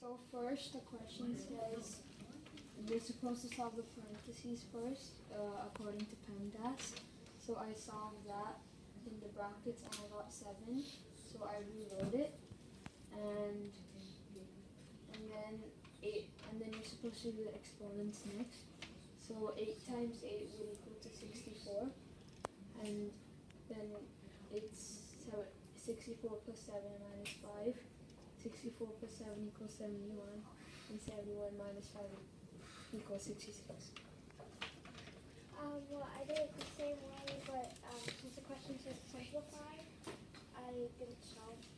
So first, the question says we're supposed to solve the parentheses first, according to PEMDAS. So I solved that in the brackets and I got 7. So I rewrote it, and then 8, and then you're supposed to do the exponents next. So 8 times 8 would equal to 64, and then it's 64 plus 7 minus 5. 64 plus 7 equals 71, and 71 minus 5 equals 66. Well, I did it the same way, but since the question says simplify, I didn't solve